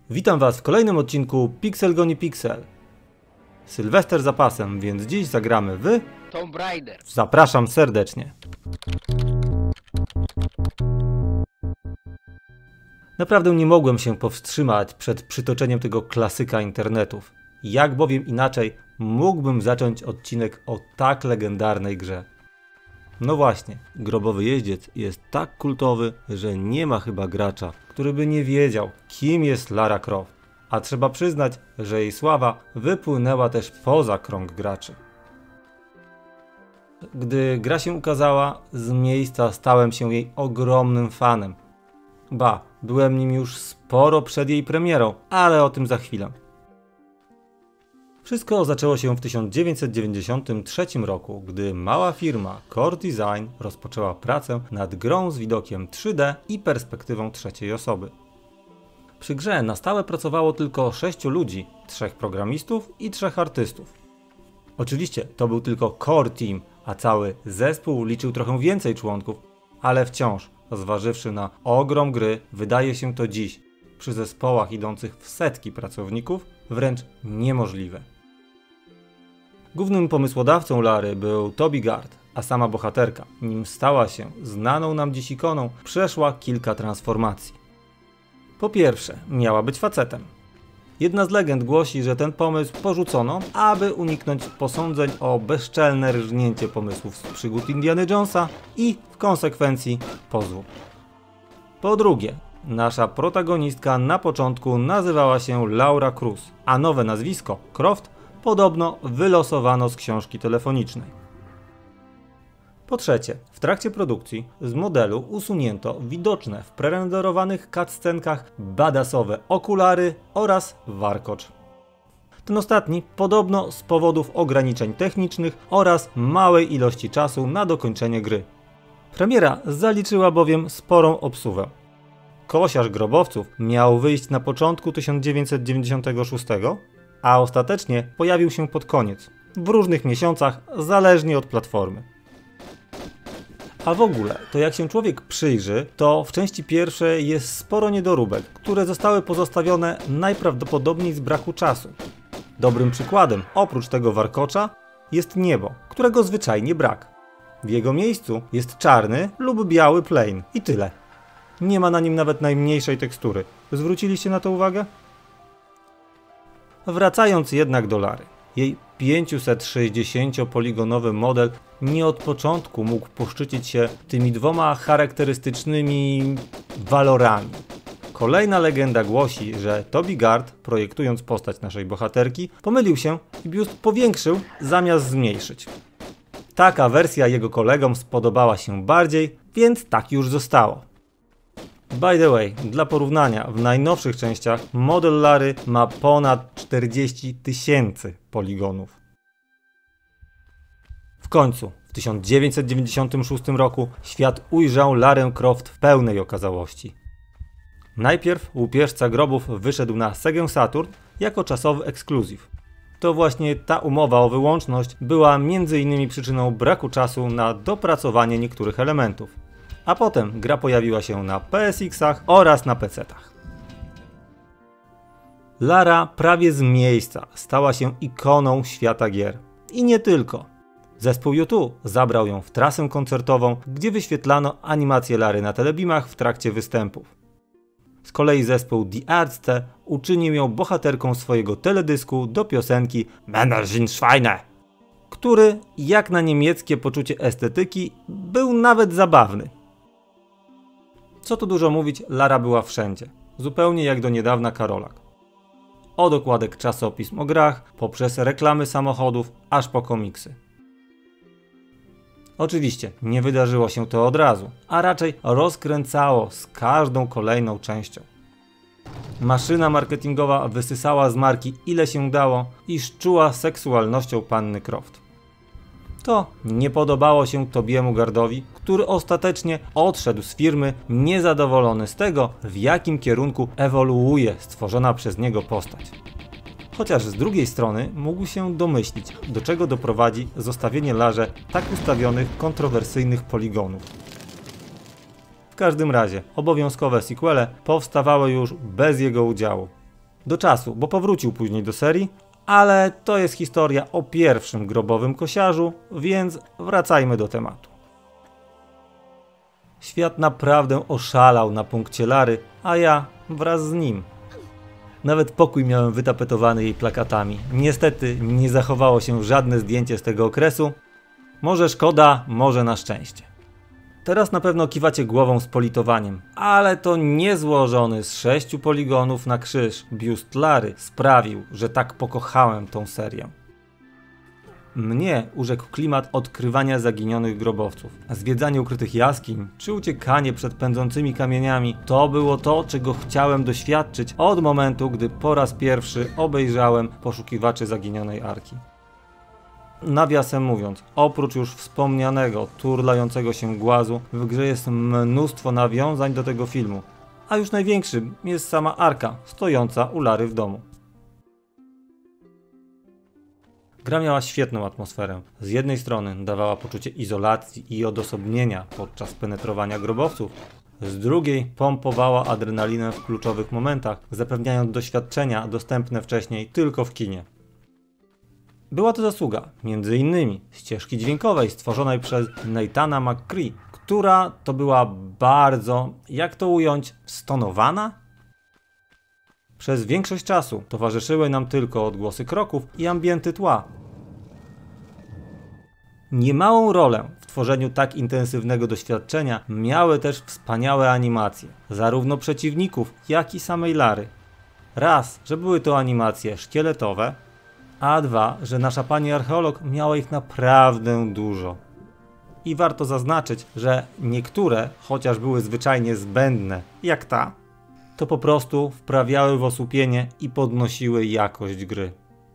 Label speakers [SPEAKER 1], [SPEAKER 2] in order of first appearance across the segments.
[SPEAKER 1] Witam Was w kolejnym odcinku Pixel goni Pixel. Sylwester za pasem, więc dziś zagramy w
[SPEAKER 2] Tomb Raider.
[SPEAKER 1] Zapraszam serdecznie. Naprawdę nie mogłem się powstrzymać przed przytoczeniem tego klasyka internetów. Jak bowiem inaczej mógłbym zacząć odcinek o tak legendarnej grze? No właśnie, Grobowy Jeździec jest tak kultowy, że nie ma chyba gracza, który by nie wiedział, kim jest Lara Croft. A trzeba przyznać, że jej sława wypłynęła też poza krąg graczy. Gdy gra się ukazała, z miejsca stałem się jej ogromnym fanem. Ba, byłem nim już sporo przed jej premierą, ale o tym za chwilę. Wszystko zaczęło się w 1993 roku, gdy mała firma Core Design rozpoczęła pracę nad grą z widokiem 3D i perspektywą trzeciej osoby. Przy grze na stałe pracowało tylko 6 ludzi, 3 programistów i 3 artystów. Oczywiście to był tylko Core Team, a cały zespół liczył trochę więcej członków, ale wciąż, zważywszy na ogrom gry, wydaje się to dziś, przy zespołach idących w setki pracowników, wręcz niemożliwe. Głównym pomysłodawcą Lary był Toby Gard, a sama bohaterka, nim stała się znaną nam dziś ikoną, przeszła kilka transformacji. Po pierwsze, miała być facetem. Jedna z legend głosi, że ten pomysł porzucono, aby uniknąć posądzeń o bezczelne rżnięcie pomysłów z przygód Indiana Jonesa i w konsekwencji pozwu. Po drugie, nasza protagonistka na początku nazywała się Laura Cruz, a nowe nazwisko, Croft, podobno wylosowano z książki telefonicznej. Po trzecie, w trakcie produkcji z modelu usunięto widoczne w prerenderowanych cutscenkach badassowe okulary oraz warkocz. Ten ostatni podobno z powodów ograniczeń technicznych oraz małej ilości czasu na dokończenie gry. Premiera zaliczyła bowiem sporą obsuwę. Kosiarz grobowców miał wyjść na początku 1996, a ostatecznie pojawił się pod koniec, w różnych miesiącach, zależnie od platformy. A w ogóle, to jak się człowiek przyjrzy, to w części pierwszej jest sporo niedoróbek, które zostały pozostawione najprawdopodobniej z braku czasu. Dobrym przykładem, oprócz tego warkocza, jest niebo, którego zwyczajnie brak. W jego miejscu jest czarny lub biały plane i tyle. Nie ma na nim nawet najmniejszej tekstury. Zwróciliście na to uwagę? Wracając jednak do Lary. Jej 560-poligonowy model nie od początku mógł poszczycić się tymi dwoma charakterystycznymi walorami. Kolejna legenda głosi, że Toby Gard, projektując postać naszej bohaterki, pomylił się i biust powiększył zamiast zmniejszyć. Taka wersja jego kolegom spodobała się bardziej, więc tak już zostało. By the way, dla porównania, w najnowszych częściach model Lary ma ponad 40 000 poligonów. W końcu, w 1996 roku świat ujrzał Larę Croft w pełnej okazałości. Najpierw Łupieżca Grobów wyszedł na Sega Saturn jako czasowy ekskluzyw. To właśnie ta umowa o wyłączność była m.in. przyczyną braku czasu na dopracowanie niektórych elementów. A potem gra pojawiła się na PSX-ach oraz na PC-tach. Lara prawie z miejsca stała się ikoną świata gier. I nie tylko. Zespół U2 zabrał ją w trasę koncertową, gdzie wyświetlano animacje Lary na telebimach w trakcie występów. Z kolei zespół Die Ärzte uczynił ją bohaterką swojego teledysku do piosenki Männer sind Schweine, który, jak na niemieckie poczucie estetyki, był nawet zabawny. Co tu dużo mówić, Lara była wszędzie, zupełnie jak do niedawna Karolak. Od okładek czasopism o grach, poprzez reklamy samochodów, aż po komiksy. Oczywiście nie wydarzyło się to od razu, a raczej rozkręcało z każdą kolejną częścią. Maszyna marketingowa wysysała z marki ile się dało i szczuła seksualnością panny Croft. To nie podobało się Tobiemu Gardowi, który ostatecznie odszedł z firmy niezadowolony z tego, w jakim kierunku ewoluuje stworzona przez niego postać. Chociaż z drugiej strony mógł się domyślić, do czego doprowadzi zostawienie Larze tak ustawionych kontrowersyjnych poligonów. W każdym razie obowiązkowe sequele powstawały już bez jego udziału. Do czasu, bo powrócił później do serii, ale to jest historia o pierwszym grobowym kosiarzu, więc wracajmy do tematu. Świat naprawdę oszalał na punkcie Lary, a ja wraz z nim. Nawet pokój miałem wytapetowany jej plakatami. Niestety nie zachowało się żadne zdjęcie z tego okresu. Może szkoda, może na szczęście. Teraz na pewno kiwacie głową z politowaniem, ale to niezłożony z 6 poligonów na krzyż biust Lary sprawił, że tak pokochałem tą serię. Mnie urzekł klimat odkrywania zaginionych grobowców. Zwiedzanie ukrytych jaskiń, czy uciekanie przed pędzącymi kamieniami to było to, czego chciałem doświadczyć od momentu, gdy po raz pierwszy obejrzałem Poszukiwaczy Zaginionej Arki. Nawiasem mówiąc, oprócz już wspomnianego turlającego się głazu, w grze jest mnóstwo nawiązań do tego filmu, a już największym jest sama Arka, stojąca u Lary w domu. Gra miała świetną atmosferę. Z jednej strony dawała poczucie izolacji i odosobnienia podczas penetrowania grobowców, z drugiej pompowała adrenalinę w kluczowych momentach, zapewniając doświadczenia dostępne wcześniej tylko w kinie. Była to zasługa, m.in. ścieżki dźwiękowej stworzonej przez Nathana McCree, która to była bardzo, jak to ująć, stonowana? Przez większość czasu towarzyszyły nam tylko odgłosy kroków i ambienty tła. Niemałą rolę w tworzeniu tak intensywnego doświadczenia miały też wspaniałe animacje, zarówno przeciwników, jak i samej Lary. Raz, że były to animacje szkieletowe, a dwa, że nasza pani archeolog miała ich naprawdę dużo. I warto zaznaczyć, że niektóre, chociaż były zwyczajnie zbędne, jak ta, to po prostu wprawiały w osłupienie i podnosiły jakość gry.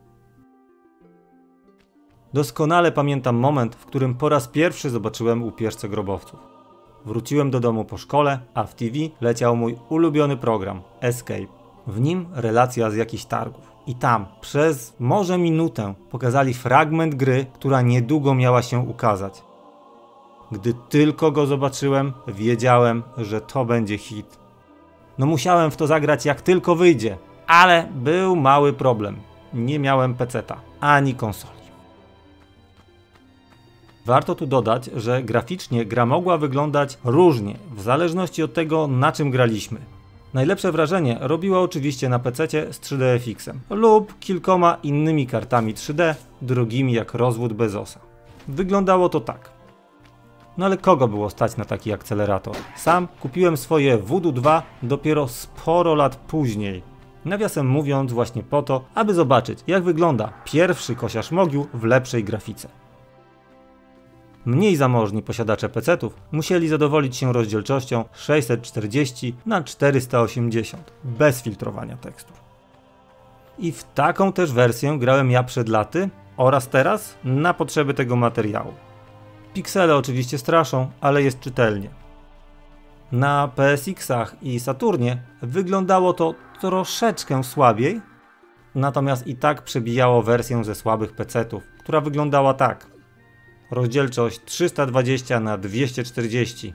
[SPEAKER 1] Doskonale pamiętam moment, w którym po raz pierwszy zobaczyłem Upierzcę grobowców. Wróciłem do domu po szkole, a w TV leciał mój ulubiony program Escape. W nim relacja z jakichś targów. I tam przez może minutę pokazali fragment gry, która niedługo miała się ukazać. Gdy tylko go zobaczyłem, wiedziałem, że to będzie hit. No musiałem w to zagrać jak tylko wyjdzie, ale był mały problem. Nie miałem peceta, ani konsoli. Warto tu dodać, że graficznie gra mogła wyglądać różnie, w zależności od tego, na czym graliśmy. Najlepsze wrażenie robiła oczywiście na PC-cie z 3DFX-em lub kilkoma innymi kartami 3D, drogimi jak rozwód Bezosa. Wyglądało to tak. No ale kogo było stać na taki akcelerator? Sam kupiłem swoje Voodoo 2 dopiero sporo lat później. Nawiasem mówiąc właśnie po to, aby zobaczyć, jak wygląda pierwszy kosiarz mogił w lepszej grafice. Mniej zamożni posiadacze PC-ów musieli zadowolić się rozdzielczością 640 na 480 bez filtrowania tekstur. I w taką też wersję grałem ja przed laty oraz teraz na potrzeby tego materiału. Piksele oczywiście straszą, ale jest czytelnie. Na PSX-ach i Saturnie wyglądało to troszeczkę słabiej, natomiast i tak przebijało wersję ze słabych PC-ów, która wyglądała tak. Rozdzielczość 320 na 240.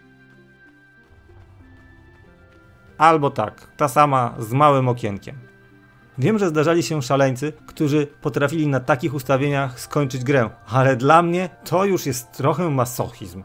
[SPEAKER 1] Albo tak, ta sama z małym okienkiem. Wiem, że zdarzali się szaleńcy, którzy potrafili na takich ustawieniach skończyć grę, ale dla mnie to już jest trochę masochizm.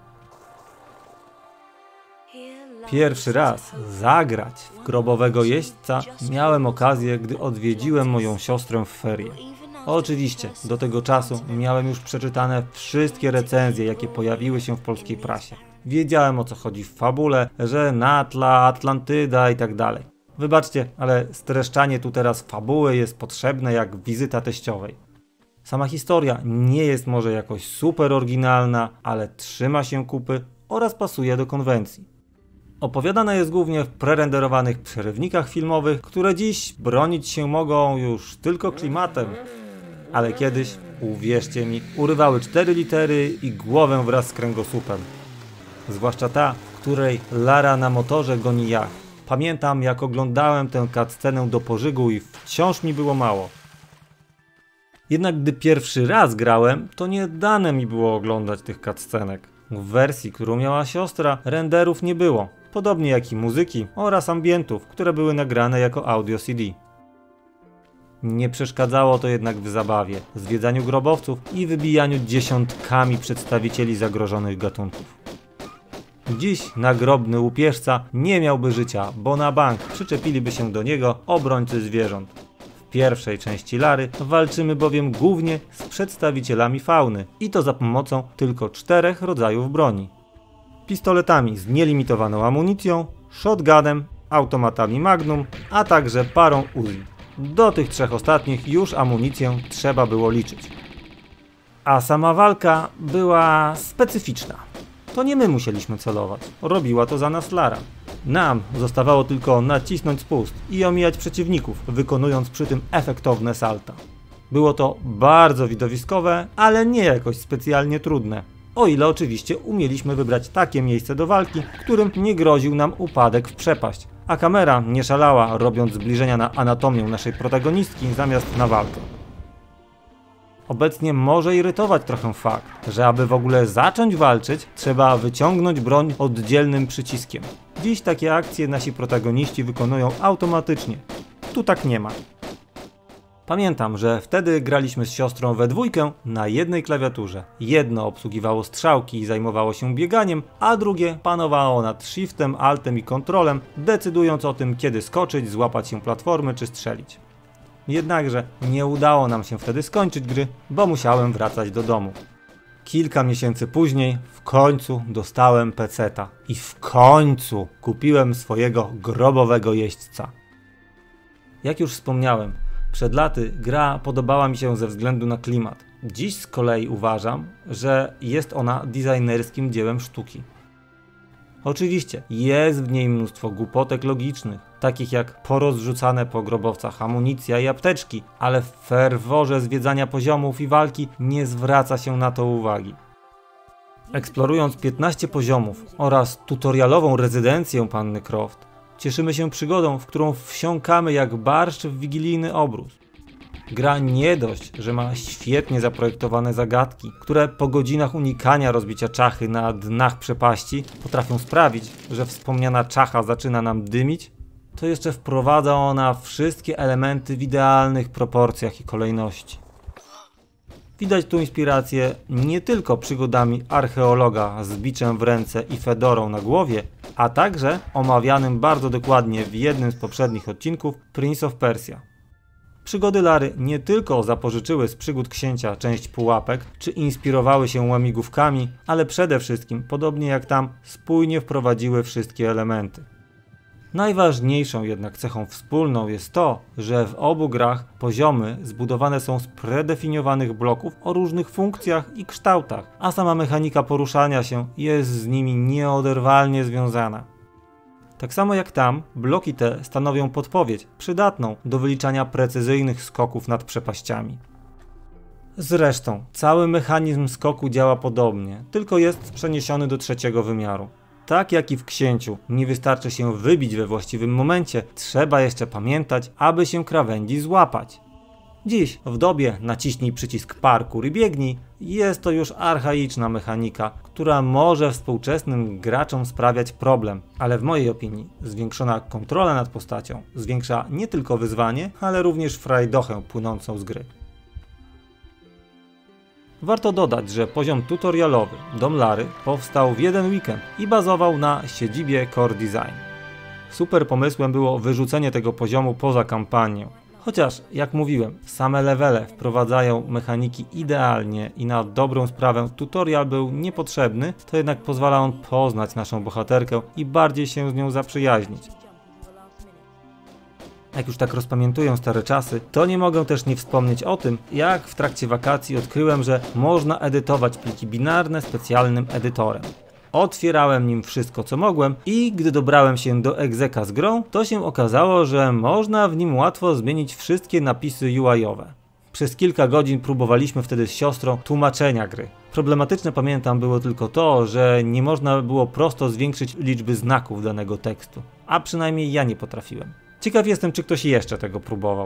[SPEAKER 1] Pierwszy raz zagrać w grobowego jeźdźca miałem okazję, gdy odwiedziłem moją siostrę w ferie. Oczywiście, do tego czasu miałem już przeczytane wszystkie recenzje, jakie pojawiły się w polskiej prasie. Wiedziałem, o co chodzi w fabule, że Natla, Atlantyda i tak dalej. Wybaczcie, ale streszczanie tu teraz fabuły jest potrzebne jak wizyta teściowej. Sama historia nie jest może jakoś super oryginalna, ale trzyma się kupy oraz pasuje do konwencji. Opowiadana jest głównie w prerenderowanych przerywnikach filmowych, które dziś bronić się mogą już tylko klimatem. Ale kiedyś, uwierzcie mi, urywały 4 litery i głowę wraz z kręgosłupem. Zwłaszcza ta, w której Lara na motorze goni jacht. Pamiętam, jak oglądałem tę cutscenę do pożygu i wciąż mi było mało. Jednak gdy pierwszy raz grałem, to nie dane mi było oglądać tych cutscenek. W wersji, którą miała siostra, renderów nie było, podobnie jak i muzyki oraz ambientów, które były nagrane jako audio CD. Nie przeszkadzało to jednak w zabawie, zwiedzaniu grobowców i wybijaniu dziesiątkami przedstawicieli zagrożonych gatunków. Dziś nagrobny łupieżca nie miałby życia, bo na bank przyczepiliby się do niego obrońcy zwierząt. W pierwszej części Lary walczymy bowiem głównie z przedstawicielami fauny i to za pomocą tylko 4 rodzajów broni. Pistoletami z nielimitowaną amunicją, shotgunem, automatami Magnum, a także parą Uzi. Do tych 3 ostatnich już amunicję trzeba było liczyć. A sama walka była specyficzna. To nie my musieliśmy celować, robiła to za nas Lara. Nam zostawało tylko nacisnąć spust i omijać przeciwników, wykonując przy tym efektowne salta. Było to bardzo widowiskowe, ale nie jakoś specjalnie trudne. O ile oczywiście umieliśmy wybrać takie miejsce do walki, w którym nie groził nam upadek w przepaść, a kamera nie szalała, robiąc zbliżenia na anatomię naszej protagonistki zamiast na walkę. Obecnie może irytować trochę fakt, że aby w ogóle zacząć walczyć, trzeba wyciągnąć broń oddzielnym przyciskiem. Dziś takie akcje nasi protagoniści wykonują automatycznie. Tu tak nie ma. Pamiętam, że wtedy graliśmy z siostrą we dwójkę na jednej klawiaturze. Jedno obsługiwało strzałki i zajmowało się bieganiem, a drugie panowało nad shiftem, altem i kontrolem, decydując o tym, kiedy skoczyć, złapać się platformy czy strzelić. Jednakże nie udało nam się wtedy skończyć gry, bo musiałem wracać do domu. Kilka miesięcy później w końcu dostałem peceta i w końcu kupiłem swojego grobowego jeźdźca. Jak już wspomniałem, przed laty gra podobała mi się ze względu na klimat. Dziś z kolei uważam, że jest ona designerskim dziełem sztuki. Oczywiście jest w niej mnóstwo głupotek logicznych, takich jak porozrzucane po grobowcach amunicja i apteczki, ale w ferworze zwiedzania poziomów i walki nie zwraca się na to uwagi. Eksplorując 15 poziomów oraz tutorialową rezydencję Panny Croft, cieszymy się przygodą, w którą wsiąkamy jak barszcz w wigilijny obrus. Gra nie dość, że ma świetnie zaprojektowane zagadki, które po godzinach unikania rozbicia czachy na dnach przepaści potrafią sprawić, że wspomniana czacha zaczyna nam dymić, to jeszcze wprowadza ona wszystkie elementy w idealnych proporcjach i kolejności. Widać tu inspirację nie tylko przygodami archeologa z biczem w ręce i fedorą na głowie, a także omawianym bardzo dokładnie w jednym z poprzednich odcinków Prince of Persia. Przygody Lary nie tylko zapożyczyły z przygód księcia część pułapek, czy inspirowały się łamigłówkami, ale przede wszystkim, podobnie jak tam, spójnie wprowadziły wszystkie elementy. Najważniejszą jednak cechą wspólną jest to, że w obu grach poziomy zbudowane są z predefiniowanych bloków o różnych funkcjach i kształtach, a sama mechanika poruszania się jest z nimi nieoderwalnie związana. Tak samo jak tam, bloki te stanowią podpowiedź przydatną do wyliczania precyzyjnych skoków nad przepaściami. Zresztą, cały mechanizm skoku działa podobnie, tylko jest przeniesiony do trzeciego wymiaru. Tak jak i w księciu, nie wystarczy się wybić we właściwym momencie, trzeba jeszcze pamiętać, aby się krawędzi złapać. Dziś, w dobie naciśnij przycisk parkour i biegnij, jest to już archaiczna mechanika, która może współczesnym graczom sprawiać problem, ale w mojej opinii zwiększona kontrola nad postacią zwiększa nie tylko wyzwanie, ale również frajdochę płynącą z gry. Warto dodać, że poziom tutorialowy Dom Lary powstał w jeden weekend i bazował na siedzibie Core Design. Super pomysłem było wyrzucenie tego poziomu poza kampanię. Chociaż, jak mówiłem, same levele wprowadzają mechaniki idealnie i na dobrą sprawę tutorial był niepotrzebny, to jednak pozwala on poznać naszą bohaterkę i bardziej się z nią zaprzyjaźnić. Jak już tak rozpamiętuję stare czasy, to nie mogę też nie wspomnieć o tym, jak w trakcie wakacji odkryłem, że można edytować pliki binarne specjalnym edytorem. Otwierałem nim wszystko co mogłem i gdy dobrałem się do egzeka z grą, to się okazało, że można w nim łatwo zmienić wszystkie napisy UI-owe. Przez kilka godzin próbowaliśmy wtedy z siostrą tłumaczenia gry. Problematyczne pamiętam było tylko to, że nie można było prosto zwiększyć liczby znaków danego tekstu, a przynajmniej ja nie potrafiłem. Ciekaw jestem, czy ktoś jeszcze tego próbował.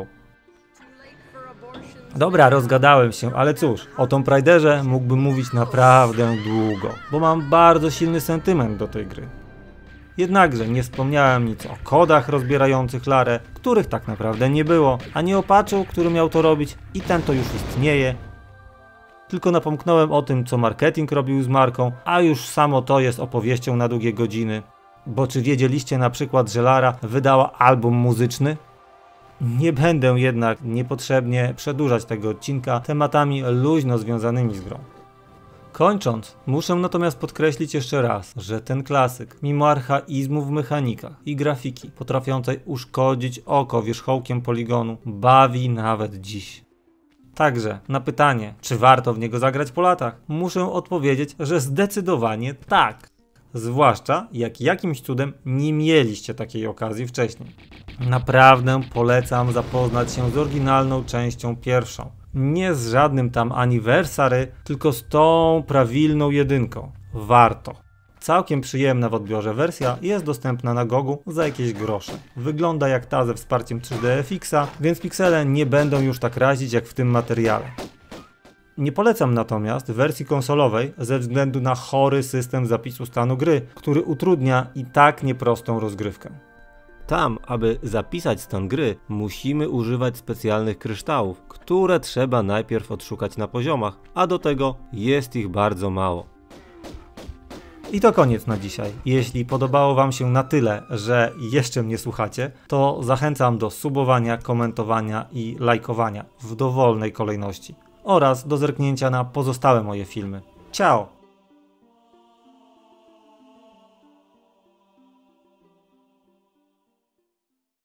[SPEAKER 1] Dobra, rozgadałem się, ale cóż, o Tomb Raiderze mógłbym mówić naprawdę długo, bo mam bardzo silny sentyment do tej gry. Jednakże nie wspomniałem nic o kodach rozbierających Larę, których tak naprawdę nie było, ani o patchu, który miał to robić i ten to już istnieje. Tylko napomknąłem o tym, co marketing robił z marką, a już samo to jest opowieścią na długie godziny. Bo czy wiedzieliście na przykład, że Lara wydała album muzyczny? Nie będę jednak niepotrzebnie przedłużać tego odcinka tematami luźno związanymi z grą. Kończąc, muszę natomiast podkreślić jeszcze raz, że ten klasyk, mimo archaizmu w mechanikach i grafiki potrafiącej uszkodzić oko wierzchołkiem poligonu, bawi nawet dziś. Także na pytanie, czy warto w niego zagrać po latach, muszę odpowiedzieć, że zdecydowanie tak. Zwłaszcza jak jakimś cudem nie mieliście takiej okazji wcześniej. Naprawdę polecam zapoznać się z oryginalną częścią pierwszą. Nie z żadnym tam anniversary, tylko z tą prawilną jedynką. Warto. Całkiem przyjemna w odbiorze wersja jest dostępna na Gogu za jakieś grosze. Wygląda jak ta ze wsparciem 3D-FX-a, więc piksele nie będą już tak razić jak w tym materiale. Nie polecam natomiast wersji konsolowej ze względu na chory system zapisu stanu gry, który utrudnia i tak nieprostą rozgrywkę. Tam, aby zapisać stan gry, musimy używać specjalnych kryształów, które trzeba najpierw odszukać na poziomach, a do tego jest ich bardzo mało. I to koniec na dzisiaj. Jeśli podobało Wam się na tyle, że jeszcze mnie słuchacie, to zachęcam do subowania, komentowania i lajkowania w dowolnej kolejności oraz do zerknięcia na pozostałe moje filmy. Ciao!